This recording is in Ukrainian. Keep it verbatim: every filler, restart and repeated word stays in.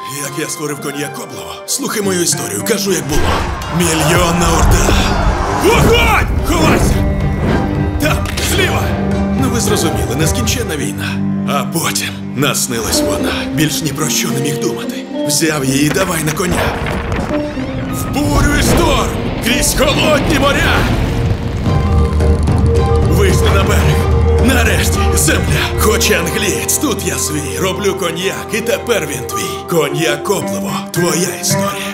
Як я створив коньяк Коблево. Слухай мою історію, кажу як було. Мільйонна орда. Вогонь! Ховайся! Там, зліва! Ну ви зрозуміли, нескінченна війна. А потім наснилась вона. Більш ні про що не міг думати. Взяв її і давай на коня. В бурю і шторм! Крізь холодні моря! Вийшли на берег. Нарешті земля. Хоч англієць, тут я свій. Роблю коньяк, і тепер він твій. Коньяк Коблево. Твоя історія.